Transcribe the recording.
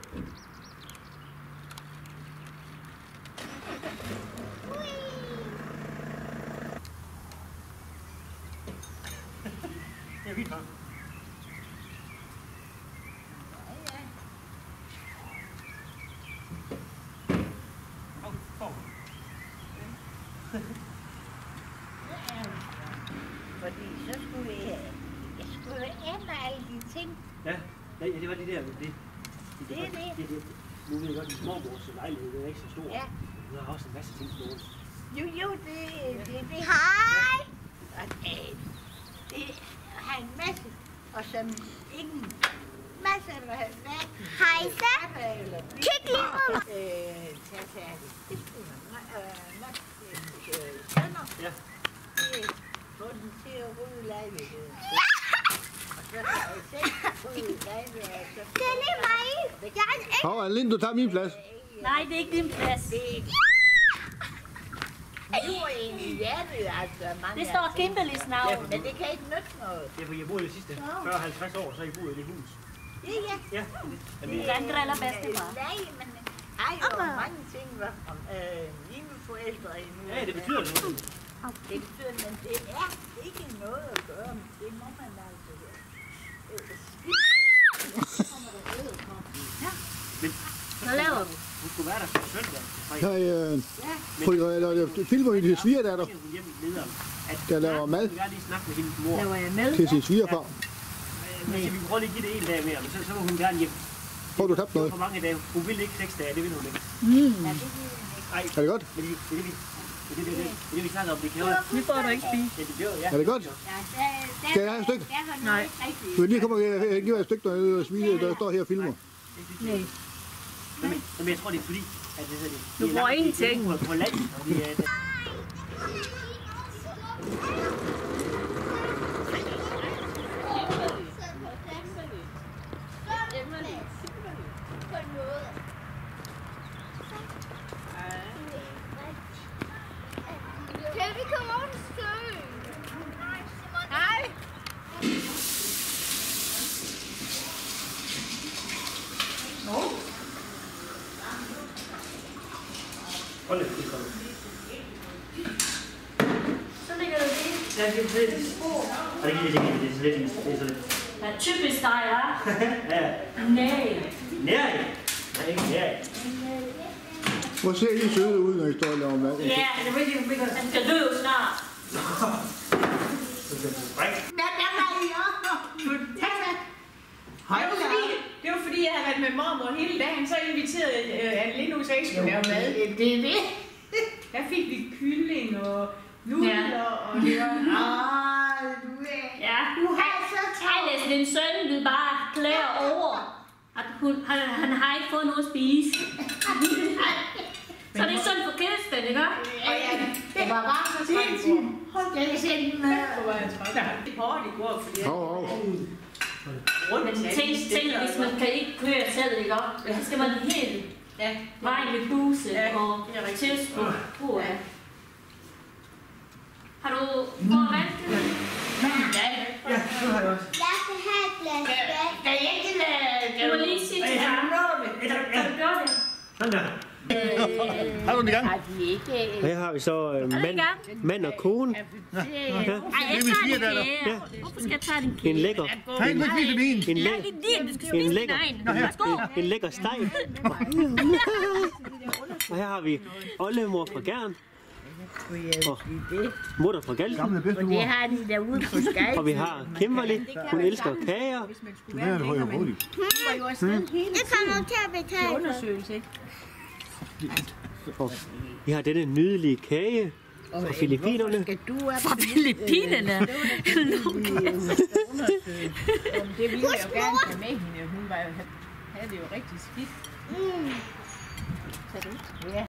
Det er fint, hva'? Fordi så skulle jeg skulle ændre alle de ting. Ja, det var det der. Det. Nu ved jeg godt, at din mormors lejlighed er ikke så stor. Ja. Hun har også en masse ting stående. Jo, det. Hej! Og det har en masse, og som ingen masser af hverken. Hejsa! Kig lige på mig! Tag færdigt. Det skulle man nok sønner. Ja. Få den til at rydde lejligheden. Og så har jeg selv ryddet lejligheden. Det er lige mig! Jeg er en ægte... Hov, Anne-Linde, du tager min plads. Nej, det er ikke din plads. Nu er egentlig hjertet, altså mange. Det står Kimberlys navn. Men det kan ikke nytte noget. Det er fordi jeg boede de sidste 40-50 år, så har I boet i det hus. Ja. Ja. Hvordan driller bedstemor? Nej, men har jo mange ting, om mine forældre endnu. Ja, det betyder noget. Det betyder, men det er ikke noget at gøre, men det må man altså Hvad laver du? Hun skulle være der på søndag. Jeg filmer i til svigerdatter, der laver mad Jeg vil lige snakke med hendes mor. Laver jeg med? til sin svigerfar. Men vi kan prøve lige at give det en dag mere, men så må hun gerne hjem. Hvor du tabt noget? For mange dage. Hun vil ikke 6 dage, det vil hun ikke. Nej, Er det godt? men det vi snakker om, det kan jo... Nu får du ikke spise. Ja, det bliver ja. Er det godt? Skal jeg have et stykke? Nej. Du vil lige komme og give mig et stykke, der sviger, der står her og filmer. Nej. Men jeg tror, det er fordi, at det er det. Du får ingenting. På landet, og det er... Kan vi komme over til søen? Hej. Hold det, det kommer. Så ligger det det. Ja, det er lidt. Og det er så lidt. Det er så lidt. Det er typisk dig, hva'? Ja. Nej. Nej. Nej, ikke nej. Hvor ser I søde ud, når I står og laver mad? Ja, det er rigtig godt. Han skal dø jo snart. Det var fordi, jeg havde været med mormor hele dagen, så inviterede Anne-Linde ud, så jeg skulle lave mad. Det er det. Der fik vi kylling og nudler, og det var... Ja. Ej, din søn vil bare klæde over, at han har ikke fået noget at spise. Så det er sådan for Kirsten, ikke? Det var bare så træt. Hold da, jeg sendte den med. Det var jeg træt. Det er hårdt i går, fordi Men tænk, hvis man kan ikke køre selv, ikke? Så skal man helt vejen med buse og tilskud. Har du fået vand til det? Ja, det har jeg også. Jeg skal have et glas vand. Kan jeg ikke Du må lige sige til ham. Kan du gøre det? Sådan der. Har du den i gang? Og her har vi så mand og kone. Ej, jeg tager det her. Hvorfor skal jeg tage din kære? En lækker. Nej, du spise min. En lækker. Det er din, du skal spise din egen. Værsgo. En lækker steg. Og her har vi oldemor fra Gern. Og mutter fra Galten. Gamle bedstemor. Det har de derude på Skype. Og vi har Kimberly. Hun elsker kager. Det er det høje roligt. Jeg kommer til at betale. undersøgelse, ikke? Og vi har denne nydelige kage fra Filippinerne. Fra Filippinerne? Det ville jeg jo gerne have med hende. Hun havde det jo rigtig skidt. Ja.